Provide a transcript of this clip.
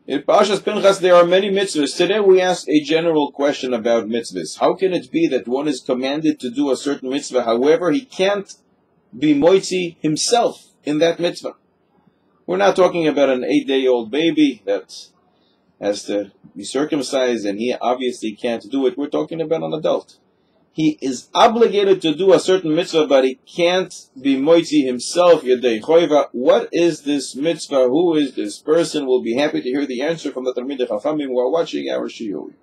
In Parshas Pinchas, there are many mitzvahs. Today we ask a general question about mitzvahs. How can it be that one is commanded to do a certain mitzvah, however, he can't be moitzi himself in that mitzvah? We're not talking about an 8-day-old baby that has to be circumcised and he obviously can't do it. We're talking about an adult. He is obligated to do a certain mitzvah, but he can't be moitzi himself, yedei choiva. What is this mitzvah? Who is this person? We'll be happy to hear the answer from the Talmidei Chachamim who are watching our shiur.